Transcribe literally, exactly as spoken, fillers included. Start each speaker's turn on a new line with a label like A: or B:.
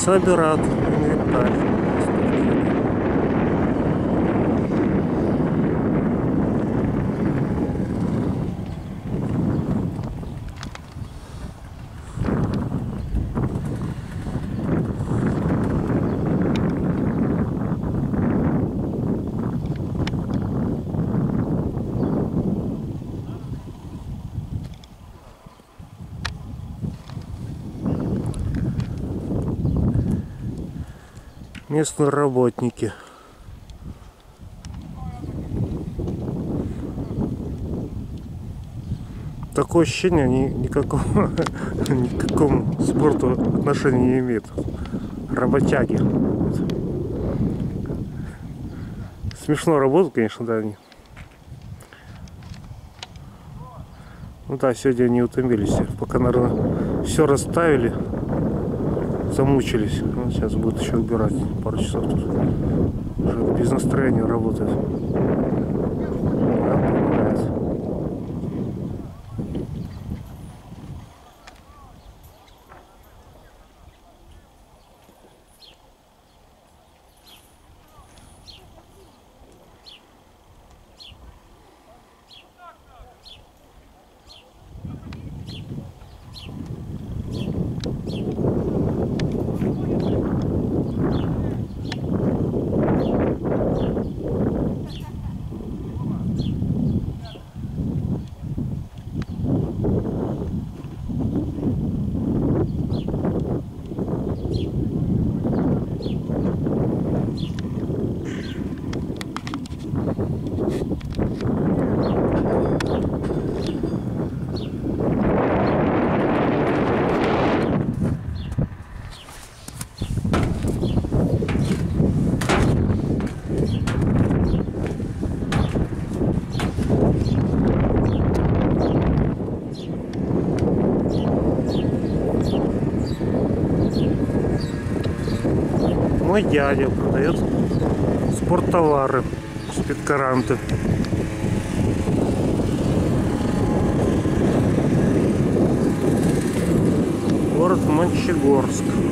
A: собирают инвентарь. Местные работники. Такое ощущение, они никакого, ни к какому спорту отношения не имеют. Работяги. Смешно работают, конечно, да, они. Ну да, сегодня они утомились. Пока, наверное, все расставили, замучились. Ну, сейчас будут еще убирать пару часов тут. Уже без настроения работает. Да, помогает. Мой дядя продает спорттовары, спидкаранты. Город Мончегорск.